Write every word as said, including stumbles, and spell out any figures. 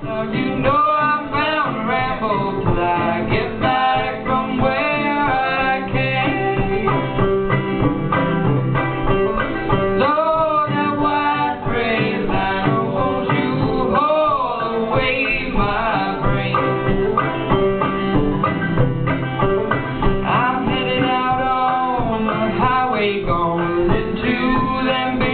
Now you know I'm bound to ramble till I get back from where I came. Lord, that white phrase, I don't want you all away my brain. I'm headed out on the highway, gonna listen to them